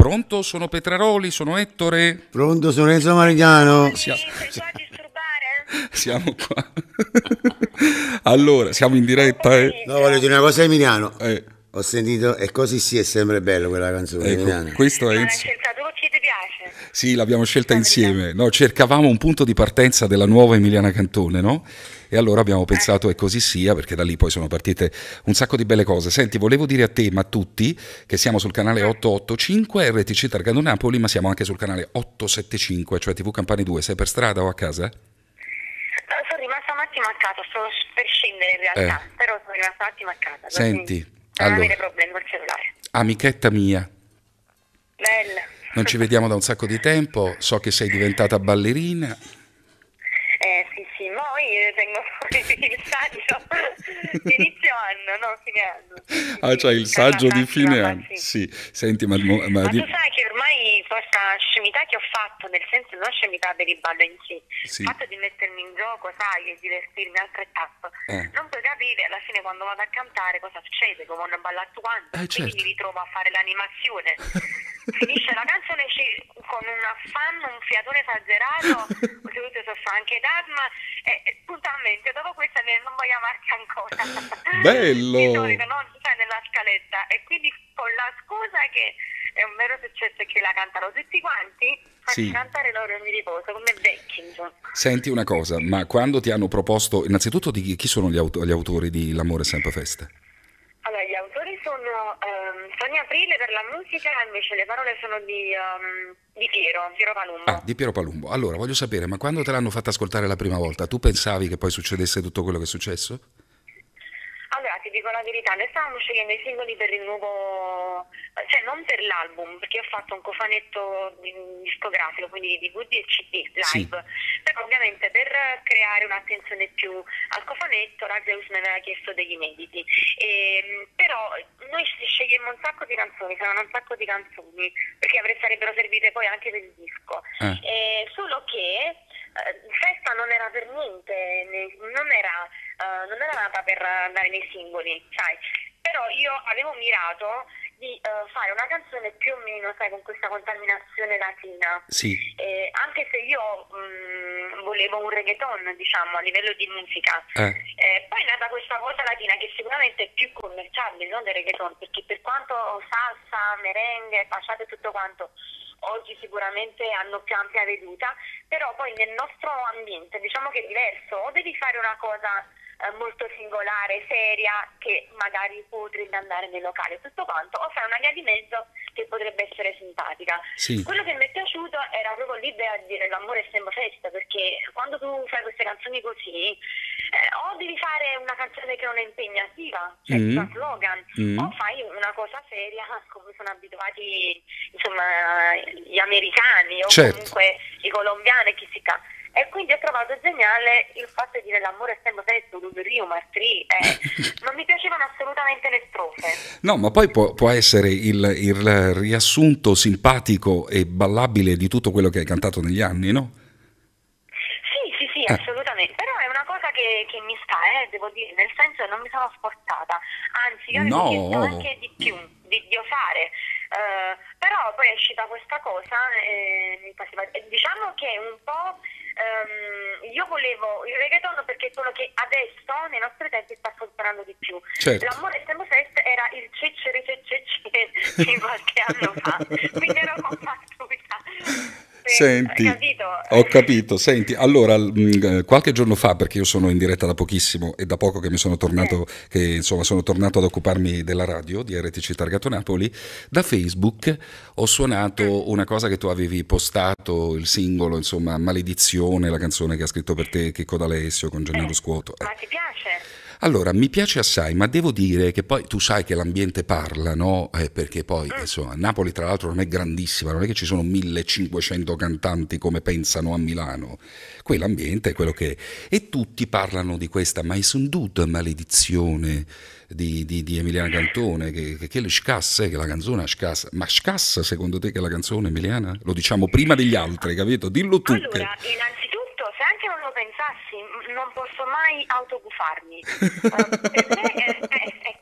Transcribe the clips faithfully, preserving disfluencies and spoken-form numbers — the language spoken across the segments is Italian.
Pronto? Sono Petraroli, sono Ettore. Pronto, sono Enzo Marignano. Siamo, Sei qua a disturbare? siamo qua. Allora, siamo in diretta. Eh? No, voglio dire una cosa a Emiliano. Eh, Ho sentito E così sì, è sempre bello quella canzone, ecco, Emiliano. questo è Ma l'hai Enzo. scelta tu che ti piace? Sì, l'abbiamo scelta insieme. No, cercavamo un punto di partenza della nuova Emiliana Cantone, no? E allora abbiamo pensato e così sia, perché da lì poi sono partite un sacco di belle cose. Senti, volevo dire a te, ma a tutti, che siamo sul canale ottocentottantacinque R T C Targano Napoli, ma siamo anche sul canale ottocentosettantacinque, cioè T V Campani due. Sei per strada o a casa? No, sono rimasta un attimo a casa, sto per scendere in realtà, Eh. però sono rimasta un attimo a casa. così Senti, non allora, avere problemi col cellulare. amichetta mia, Bella. non ci vediamo da un sacco di tempo, so che sei diventata ballerina. Eh sì sì, ma io tengo il saggio di inizio anno, no, fine anno. Ah, c'hai il Per saggio la di prossima, fine ma anno. sì. Sì, senti, ma, ma Ma di- tu sai che ormai questa scemità che ho fatto, nel senso non scemità per il ballo in sé, Sì. il fatto di mettermi in gioco, sai, e divertirmi altrettanto, Eh. non puoi capire alla fine quando vado a cantare cosa succede, come hanno ballato quanti, Eh, quindi certo. mi ritrovo a fare l'animazione. Finisce la canzone ci- con un affanno, un fiatone esagerato, soprattutto so fa anche d'asma, e e puntualmente dopo questa ne- non voglio amarti ancora. Bello! Di solito non sai nella scaletta, e quindi con la scusa che è un vero successo e che la cantano tutti quanti, faccio Sì. cantare loro e mi riposo come vecchi, insomma. Senti una cosa, ma quando ti hanno proposto, innanzitutto di chi, chi sono gli, auto- gli autori di L'amore è sempre festa? Allora, gli autori sono ehm, Sonia Aprile per la musica, invece le parole sono di, ehm, di Piero, Piero Palumbo. Ah, di Piero Palumbo. Allora, voglio sapere, ma quando te l'hanno fatta ascoltare la prima volta, tu pensavi che poi succedesse tutto quello che è successo? Allora, ti dico la verità, noi stavamo scegliendo i singoli per il nuovo, cioè non per l'album, perché ho fatto un cofanetto di- discografico, quindi di D V D e C D live, Sì. però ovviamente per creare un'attenzione più al cofanetto la Zeus mi aveva chiesto degli inediti, e, però noi ci scegliemmo un sacco di canzoni, c'erano un sacco di canzoni, perché avre- sarebbero servite poi anche per il disco, Ah. e solo che eh, Festa non era per niente, ne- non era, eh, non era nata per andare nei singoli, sai, però io avevo mirato di eh, fare una canzone più o meno, sai, con questa contaminazione latina. Sì. Eh, anche se io mh, volevo un reggaeton, diciamo, a livello di musica. Eh. Eh, poi è nata questa cosa latina che sicuramente è più commerciale, non del reggaeton, perché per quanto salsa, merengue, bachata e tutto quanto oggi sicuramente hanno più ampia veduta, però poi nel nostro ambiente diciamo che è diverso, o devi fare una cosa eh, molto singolare, seria, che magari potrebbe andare nel locale tutto quanto, o fai una via di mezzo che potrebbe essere simpatica. Sì. Quello che mi è piaciuto era proprio l'idea di dire l'amore è sempre festa, perché quando tu fai queste canzoni così eh, o devi fare una canzone che non è impegnativa, cioè Mm. una slogan, Mm. o fai una cosa seria come sono abituati insomma gli americani o Certo. comunque i colombiani e chi si ca. E quindi ho trovato geniale il fatto di dire l'amore è sempre festa, Rio, Martri, eh. Non mi piacevano assolutamente le strofe. No, ma poi può, può essere il, il riassunto simpatico e ballabile di tutto quello che hai cantato negli anni, no? Sì, sì, sì, Eh. assolutamente. Però è una cosa che, che mi sta, eh, devo dire, nel senso che non mi sono sforzata. Anzi, io avevo No. chiesto anche di più, di, di osare. Eh, però poi è uscita questa cosa e mi faceva... e diciamo che un po' ehm, io volevo il reggaeton perché è quello che adesso nei nostri tempi sta funzionando di più. Certo. L'amore è sempre festa era il cecere cecere di qualche anno fa, quindi ero combattuta. Senti, Hai capito? ho capito. Senti, allora, mh, qualche giorno fa, perché io sono in diretta da pochissimo e da poco che mi sono tornato, che insomma sono tornato ad occuparmi della radio di R T C Targato Napoli, da Facebook ho suonato una cosa che tu avevi postato, il singolo, insomma, Maledizione, la canzone che ha scritto per te Checco D'Alessio con Gennaro Scuoto. Eh. Ma ti piace? Allora, mi piace assai, ma devo dire che poi tu sai che l'ambiente parla, no? Eh, perché poi, insomma, Napoli tra l'altro non è grandissima, non è che ci sono millecinquecento cantanti come pensano a Milano. Quell'ambiente è quello che è. E tutti parlano di questa maisunduta maledizione di, di, di Emiliana Cantone, che, che, che le scasse, che la canzone è scassa. Ma scassa secondo te che la canzone, Emiliana? Lo diciamo prima degli altri, capito? Dillo tu. Che... Allora, innanzitutto, se anche non lo pensassi, m- non posso mai autogufarmi. Uh, per me è, è, è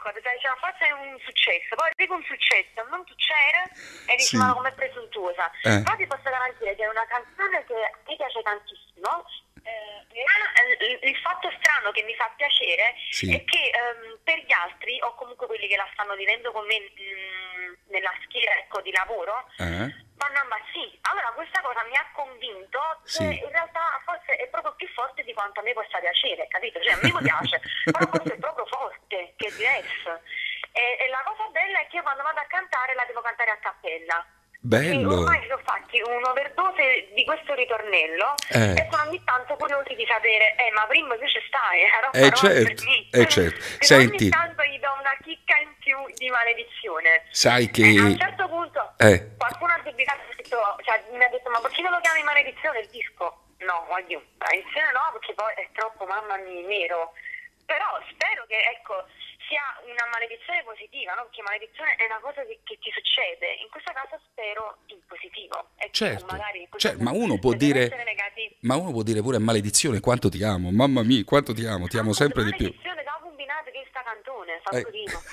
ecco, diceva forse è un successo, poi dico un successo, non succede e dici Sì. ma come presuntuosa. Eh. Però ti posso garantire che è una canzone che mi piace tantissimo. Eh, ma, eh, il fatto strano che mi fa piacere Sì. è che ehm, per gli altri, o comunque quelli che la stanno vivendo con me mh, nella schiera, ecco, di lavoro, Eh? vanno ma sì. Allora questa cosa mi ha convinto che Sì. in realtà forse è proprio più forte di quanto a me possa piacere, capito? Cioè a me mi piace, però forse è proprio forte, che è diverso. E, e la cosa bella è che io quando vado a cantare la devo cantare a cappella. Perché Bello. ormai ci ho fatti un'overdose di questo ritornello Eh. e sono ogni tanto curiosi di sapere, eh ma prima invece stai, era Eh, parola certo, per me. eh, certo. Quindi Senti. ogni tanto gli do una chicca in più di maledizione. Sai che... Eh, a un certo punto Eh. qualcuno ha dubitato, ha detto- cioè, mi ha detto ma perché non lo chiami maledizione il disco? No, voglio, maledizione no, perché poi è troppo mamma mia nero. Però spero che ecco sia una maledizione positiva, no? Perché maledizione è una cosa che, che ti succede. In questo caso spero in positivo. E Certo, magari cioè, ma uno può potrebbe dire, essere negativo. ma uno può dire pure maledizione quanto ti amo, mamma mia, quanto ti amo, ti amo Ah, sempre di più. maledizione da combinato che sta cantone, fa Eh. così.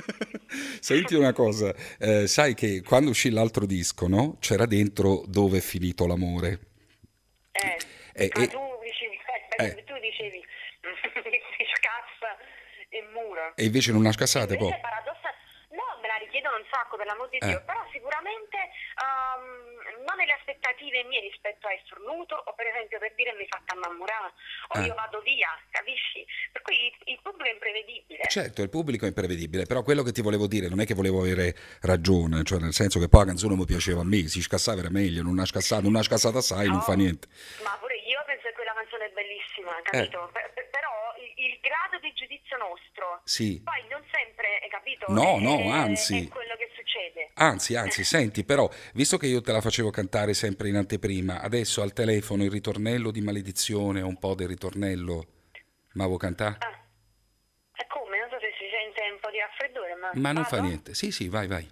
Senti una cosa, eh, sai che quando uscì l'altro disco, no? C'era dentro Dove è finito l'amore. Eh, E- ma e- tu dicevi, eh, eh. tu dicevi che si scassa il muro. E invece non ha scassate Invece poi. è paradossa- no, me la richiedono un sacco per l'amor di Eh. Dio, però sicuramente ehm, non nelle aspettative mie rispetto a Estornuto o per esempio per dire mi fatta innamorare o Eh. io vado via, capisci? Per cui il, il pubblico è imprevedibile. Certo, il pubblico è imprevedibile, però quello che ti volevo dire non è che volevo avere ragione, cioè nel senso che poi la canzone mi piaceva a me, si scassava era meglio, non ha scassato, non ha scassata assai, non No, fa niente. Ma pure io penso che quella canzone è bellissima, capito? Per- per- però il, il grado di giudizio nostro, Sì. poi non sempre, hai capito? No, è, no, è- anzi. è quello che succede. Anzi, anzi, senti, però, visto che io te la facevo cantare sempre in anteprima, adesso al telefono il ritornello di maledizione, un po' del ritornello, ma vuoi cantare? Ah, e come? Non so se si sente un po' di raffreddore, ma... Ma non fa vado? niente. Sì, sì, vai, vai.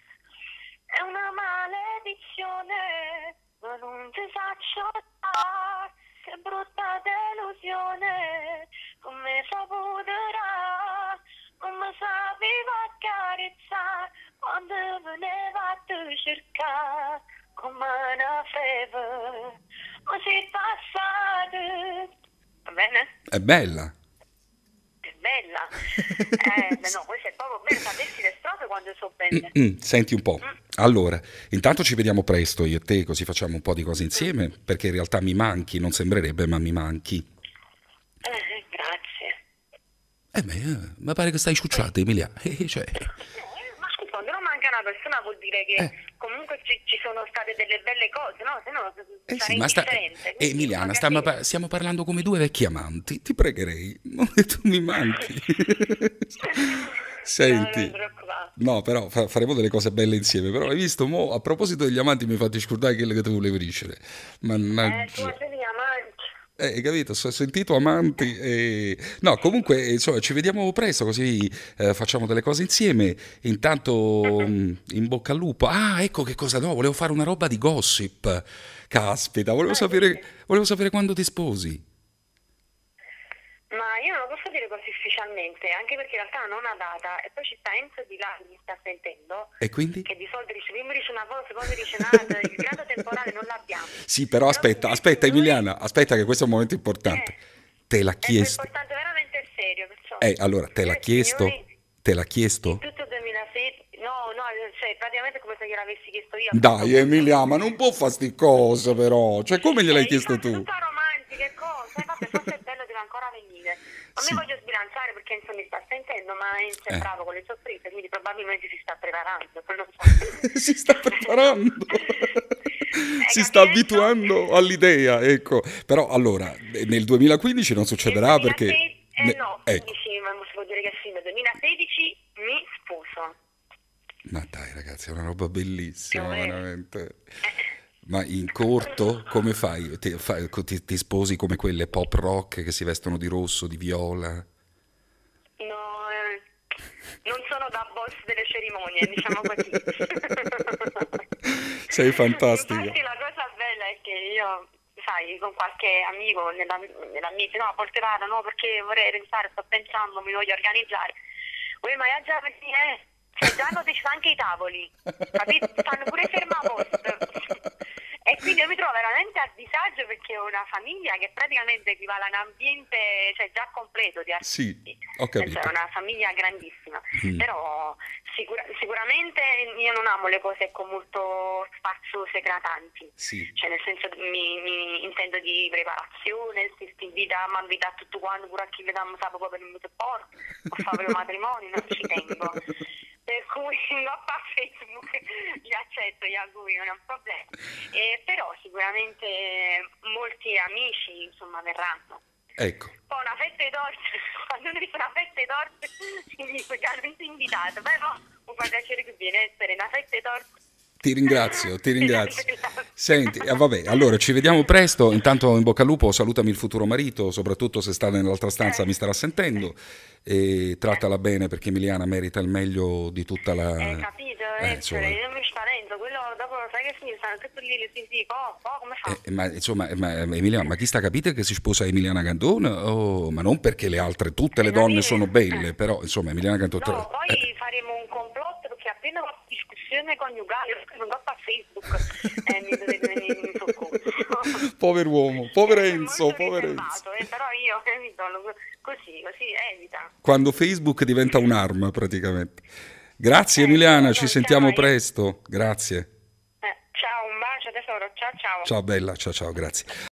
È una maledizione, ma non ti faccio dare, che brutta delusione, come saputerà, come sapeva accarezzare, quando veneva a te cercare, come una febbre, ma si passate. Va bene? È bella. È bella. Eh, beh, no, questo è proprio bello, sapessi le strofe quando so bene. Mm, senti un po'. Allora, intanto ci vediamo presto io e te, così facciamo un po' di cose insieme, perché in realtà mi manchi, non sembrerebbe, ma mi manchi. Eh, grazie. Eh beh, eh, mi pare che stai sciucciata, Emilia. Eh, cioè, No, eh, ma scusa, quando non manca una persona vuol dire che Eh. comunque ci, ci sono state delle belle cose, no? Se no eh sarei sì, ma sta... indifferente. eh, Quindi Emiliana, magari- stiamo, par- stiamo parlando come due vecchi amanti, ti pregherei, tu mi manchi. No, non Senti, ti preoccupare. no, però fa- faremo delle cose belle insieme. Però hai visto, mo, a proposito degli amanti, mi hai fatto scordare quello che tu volevi dicere. Eh, tu Mannaggia. sei amanti. Eh, hai capito? Ho sentito amanti e... No, comunque, insomma, ci vediamo presto così eh, facciamo delle cose insieme. Intanto, mm, in bocca al lupo. Ah, ecco che cosa no, volevo fare una roba di gossip. Caspita, volevo sapere, volevo sapere quando ti sposi. Ma io non lo posso dire così ufficialmente, anche perché in realtà non ho una data e poi ci sta Enzo di là che mi sta sentendo, E quindi? che di solito dice, prima mi dice una cosa, poi mi dice un'altra, il grado temporale non l'abbiamo. Sì, però aspetta, aspetta noi- Emiliana, aspetta che questo è un momento importante. Te l'ha È chiesto? importante, veramente è serio, perciò. Eh, allora, te l'ha Signore e chiesto? signori, Te l'ha chiesto? in tutto il duemilasei, no, no, cioè praticamente come se gliel'avessi chiesto io. Dai, Emiliana, ma non può fare sti cose però. Cioè, come gliel'hai Eh, chiesto infatti, tu? tutta romantica e cose, eh, vabbè, forse è bello, deve ancora venire. Non Sì. mi voglio sbilanciare perché Enzo mi sta sentendo, ma Enzo è Eh. bravo con le sorprese, quindi probabilmente si sta preparando. non lo so. Si sta preparando. Hai Si sta capito? abituando all'idea, ecco. Però allora, nel duemilaquindici non succederà Nel perché... duemilasei eh ne- no, ecco. quindici, ma si può dire che sì, nel duemilasedici mi sposo. Ma dai ragazzi, è una roba bellissima, Più o meno. veramente. Ma in corto come fai? Ti, fai- ti- ti sposi come quelle pop rock che si vestono di rosso, di viola? No, eh, non sono da boss delle cerimonie, diciamo così. Sei fantastica. Infatti la cosa bella è che io, sai, con qualche amico nella, nella mia, no, a volte vado, no, perché vorrei pensare, sto pensando, mi voglio organizzare. Uè, ma già, eh, cioè, già hanno deciso anche i tavoli, capito? Stanno pure fermaposto. E quindi io mi trovo veramente a disagio perché ho una famiglia che praticamente equivale a un ambiente, cioè, già completo di Sì, artisti. ho capito. È una famiglia grandissima, Mm. però sicura- sicuramente io non amo le cose ecco, molto spaziose, eclatanti. Sì. Cioè nel senso mi, mi intendo di preparazione, se ti invita, mi invita tutto quanto, pure a chi vediamo sabato per il mio porto, o fare il matrimonio, non ci tengo. Per cui no, a Facebook li accetto, gli auguri, non è un problema. Eh, però sicuramente molti amici insomma verranno. Ecco. Poi una fetta di torta, quando uno dice una fetta di torta significa che non sei invitato, però mi fa piacere che viene essere una fetta di torta. Ti ringrazio, ti ringrazio. Senti, eh, vabbè, allora ci vediamo presto. Intanto in bocca al lupo, salutami il futuro marito, soprattutto se sta nell'altra stanza mi starà sentendo. E trattala bene perché Emiliana merita il meglio di tutta la... Eh, capito, eh, eh, insomma. cioè, io mi spavento, quello dopo sai che si stanno tutti lì, sì, sì, oh, oh, come fa? Eh, ma insomma, ma, Emiliana, ma chi sta a capire che si sposa Emiliana Cantone? Oh, ma non perché le altre, tutte le donne sono belle, però insomma Emiliana Cantone... No, poi faremo un complotto perché appena ho discussione coniugale, io non do a Facebook e mi dovete venire in soccorso. Povero uomo, povero È Enzo, molto povero riservato, Enzo. eh, però io evito così, così evita. Quando Facebook diventa un'arma praticamente. Grazie Eh, Emiliana, no, ci no, sentiamo ciao, io- presto. Grazie. Eh, ciao, un bacio tesoro, ciao ciao. Ciao bella, ciao ciao, grazie.